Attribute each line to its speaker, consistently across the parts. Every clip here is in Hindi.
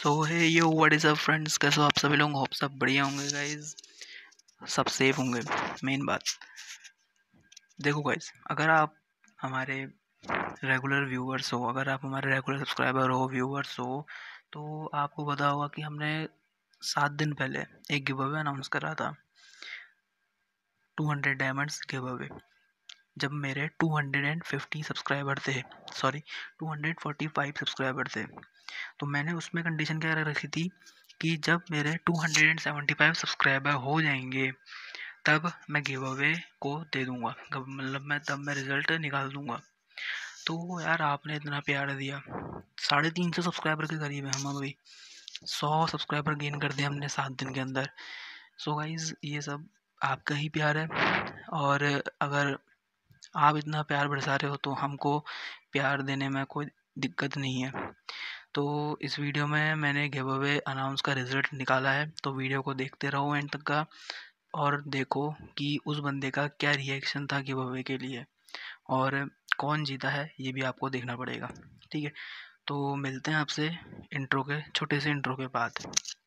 Speaker 1: सो है yo what is up friends, कैसे हो आप सभी लोग। होप सब बढ़िया होंगे गाइज, सब सेफ होंगे। मेन बात देखो गाइज, अगर आप हमारे रेगुलर व्यूअर्स हो, अगर आप हमारे रेगुलर सब्सक्राइबर हो, व्यूअर्स हो, तो आपको पता होगा कि हमने 7 दिन पहले एक गिव अवे अनाउंस करा था, 200 डायमंड्स गिव अवे। जब मेरे 250 सब्सक्राइबर थे, सॉरी 245 सब्सक्राइबर थे, तो मैंने उसमें कंडीशन क्या रखी थी कि जब मेरे 275 सब्सक्राइबर हो जाएंगे तब मैं गिव अवे को दे दूंगा, मतलब मैं रिजल्ट निकाल दूंगा। तो यार आपने इतना प्यार दिया, 350 सब्सक्राइबर के करीब है हम अभी, 100 सब्सक्राइबर गेन कर दिए हमने 7 दिन के अंदर। सो गाइज ये सब आपका ही प्यार है, और अगर आप इतना प्यार बरसा रहे हो तो हमको प्यार देने में कोई दिक्कत नहीं है। तो इस वीडियो में मैंने गिव अवे अनाउंस का रिज़ल्ट निकाला है, तो वीडियो को देखते रहो एंड तक का, और देखो कि उस बंदे का क्या रिएक्शन था गिव अवे के लिए, और कौन जीता है ये भी आपको देखना पड़ेगा। ठीक है, तो मिलते हैं आपसे इंट्रो के, छोटे से इंट्रो के बाद।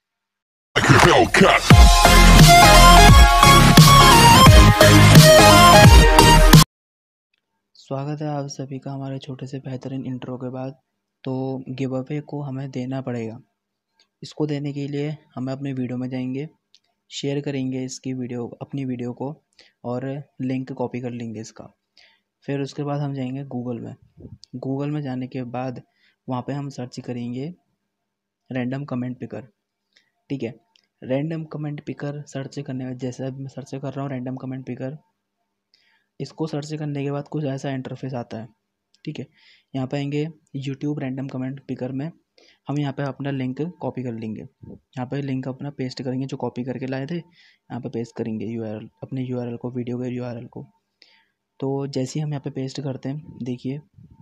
Speaker 1: स्वागत है आप सभी का हमारे छोटे से बेहतरीन इंट्रो के बाद। तो गिव अवे को हमें देना पड़ेगा। इसको देने के लिए हमें अपने वीडियो में जाएंगे, शेयर करेंगे इसकी वीडियो, अपनी वीडियो को, और लिंक कॉपी कर लेंगे इसका। फिर उसके बाद हम जाएंगे गूगल में जाने के बाद वहाँ पे हम सर्च करेंगे रैंडम कमेंट पिकर। ठीक है, रैंडम कमेंट पिकर सर्च करने में, जैसे अब मैं सर्च कर रहा हूँ रैंडम कमेंट पिकर, इसको सर्च करने के बाद कुछ ऐसा इंटरफेस आता है। ठीक है, यहाँ पे आएंगे यूट्यूब रैंडम कमेंट पिकर में, हम यहाँ पे अपना लिंक कॉपी कर लेंगे। यहाँ पे लिंक अपना पेस्ट करेंगे, जो कॉपी करके लाए थे यहाँ पे पेस्ट करेंगे यूआरएल, अपने यूआरएल को, वीडियो के यूआरएल को। तो जैसे ही हम यहाँ पे पेस्ट करते हैं, देखिए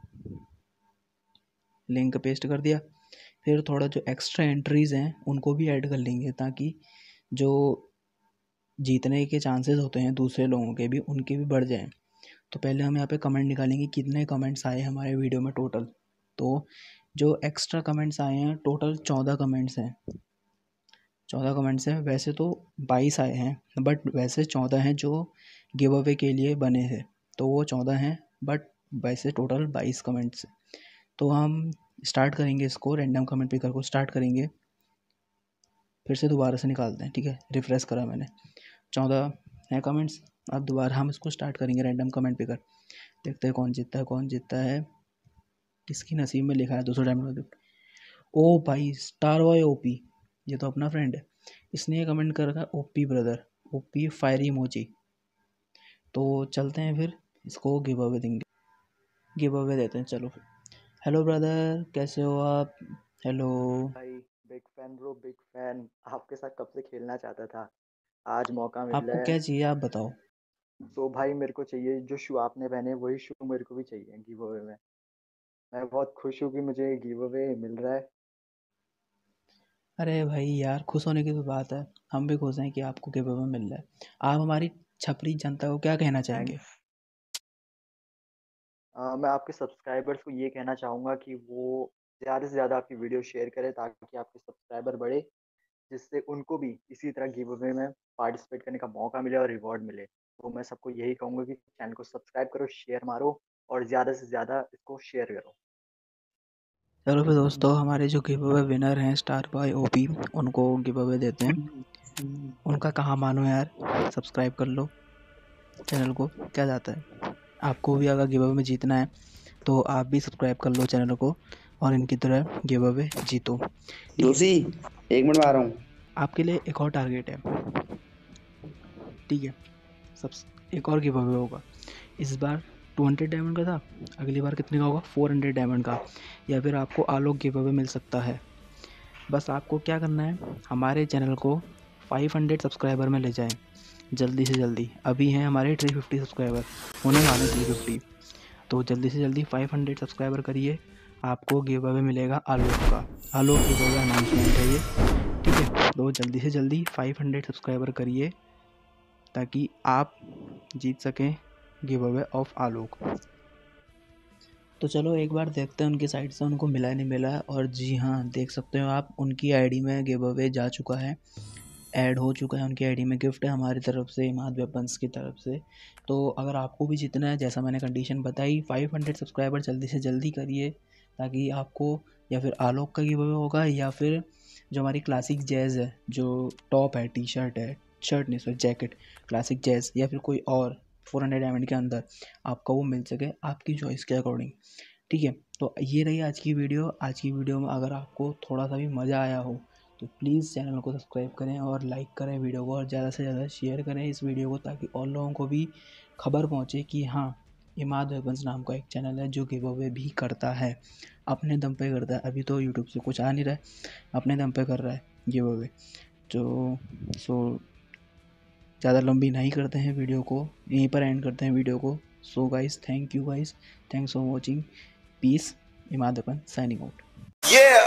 Speaker 1: लिंक पेस्ट कर दिया। फिर थोड़ा जो एक्स्ट्रा एंट्रीज़ हैं उनको भी ऐड कर लेंगे, ताकि जो जीतने के चांसेस होते हैं दूसरे लोगों के भी, उनके भी बढ़ जाएँ। तो पहले हम यहाँ पे कमेंट निकालेंगे कितने कमेंट्स आए हमारे वीडियो में टोटल। तो जो एक्स्ट्रा कमेंट्स आए हैं, टोटल 14 कमेंट्स हैं, 14 कमेंट्स हैं। वैसे तो 22 आए हैं, बट वैसे 14 हैं जो गिव अवे के लिए बने थे, तो वो 14 हैं, बट वैसे टोटल 22 कमेंट्स। तो हम स्टार्ट करेंगे इसको, रैंडम कमेंट पिकर को स्टार्ट करेंगे, फिर से दोबारा से निकालते हैं। ठीक है, रिफ्रेश करा मैंने, 14 हैं कमेंट्स। अब दोबारा हम इसको स्टार्ट करेंगे रैंडम कमेंट पिकर, देखते हैं कौन जीतता है, कौन जीतता है, किसकी नसीब में लिखा है 200 डायमंड। ओ भाई, स्टार बॉय ओपी, ये तो अपना फ्रेंड है, इसने ये कमेंट कर रखा OP brother, OP fire emoji. तो चलते हैं, फिर इसको गिव अवे देंगे, गिव अवे देते हैं। चलो फिर, हेलो ब्रदर, कैसे हो आप। हेलो
Speaker 2: भाई, big fan bro, big fan. आपके साथ कब से खेलना चाहता था, आज मौका मिल
Speaker 1: आपको
Speaker 2: रहा
Speaker 1: क्या
Speaker 2: है।
Speaker 1: चाहिए आप बताओ।
Speaker 2: तो भाई मेरे को चाहिए जो शू आपने पहने, वही शू मेरे को भी चाहिए गिव अवे में। मैं बहुत खुश हूँ कि मुझे गिव अवे मिल रहा है।
Speaker 1: अरे भाई यार, खुश होने की तो बात है, हम भी खुश हैं कि आपको गिव अवे मिल रहा है। आप हमारी छपरी जनता को क्या कहना चाहेंगे।
Speaker 2: थैंक्स। मैं आपके सब्सक्राइबर्स को ये कहना चाहूँगा कि वो ज़्यादा से ज़्यादा आपकी वीडियो शेयर करें, ताकि आपके सब्सक्राइबर बढ़े, जिससे उनको भी इसी तरह गिव अवे में पार्टिसिपेट करने का मौका मिले और रिवॉर्ड मिले। तो मैं सबको यही कहूँगा कि चैनल को सब्सक्राइब करो, शेयर मारो, और ज़्यादा से ज़्यादा इसको शेयर करो।
Speaker 1: चलो फिर दोस्तों, हमारे जो गिव अवे विनर हैं स्टार बॉय ओपी, उनको गिव अवे देते हैं। उनका कहाँ मानो यार, सब्सक्राइब कर लो चैनल को, क्या जाता है। आपको भी अगर गिव अवे में जीतना है तो आप भी सब्सक्राइब कर लो चैनल को, और इनकी तरह गिव अवे जीतो। ठीक है,
Speaker 3: जोशी, 1 मिनट में आ रहा हूँ।
Speaker 1: आपके लिए एक और टारगेट है। ठीक है, सब एक और गिव अवे होगा। इस बार 200 डायमंड का था, अगली बार कितने का होगा, 400 डायमंड का, या फिर आपको आलोक गिव अवे मिल सकता है। बस आपको क्या करना है, हमारे चैनल को 500 सब्सक्राइबर में ले जाएं जल्दी से जल्दी। अभी हैं हमारे 350 सब्सक्राइबर, होने वाले 350, तो जल्दी से जल्दी 500 सब्सक्राइबर करिए, आपको गिव अवे मिलेगा आलोक का। आलोक गिव अवे अनाउंसमेंट है ये। ठीक है, तो जल्दी से जल्दी 500 सब्सक्राइबर करिए, ताकि आप जीत सकें गिव अवे ऑफ आलोक। तो चलो एक बार देखते हैं उनकी साइड से उनको मिला नहीं मिला। और जी हाँ, देख सकते हो आप, उनकी आईडी में गिव अवे जा चुका है, ऐड हो चुका है उनकी आईडी में। गिफ्ट है हमारी तरफ से, इमाद वेपन्स की तरफ से। तो अगर आपको भी जीतना है, जैसा मैंने कंडीशन बताई, 500 सब्सक्राइबर जल्दी से जल्दी करिए, ताकि आपको या फिर आलोक का गिव अवे होगा, या फिर जो हमारी क्लासिक जैज़ है, जो टॉप है, टी शर्ट है, शर्ट नहीं सॉरी जैकेट, क्लासिक जैज़, या फिर कोई और 400 डायमंड के अंदर आपका वो मिल सके आपकी चॉइस के अकॉर्डिंग। ठीक है, तो ये रही आज की वीडियो। आज की वीडियो में अगर आपको थोड़ा सा भी मज़ा आया हो तो प्लीज़ चैनल को सब्सक्राइब करें और लाइक करें वीडियो को, और ज़्यादा से ज़्यादा शेयर करें इस वीडियो को, ताकि और लोगों को भी खबर पहुंचे कि हाँ, इमाद वेपन्स नाम का एक चैनल है जो गिव अवे भी करता है, अपने दम पे करता है। अभी तो यूट्यूब से कुछ आ नहीं रहा है, अपने दम पे कर रहा है गिव अवे। तो ज़्यादा लंबी नहीं करते हैं वीडियो को, यहीं पर एंड करते हैं वीडियो को। So guys, thank you guys, thanks for watching, peace, Imad weapon signing out.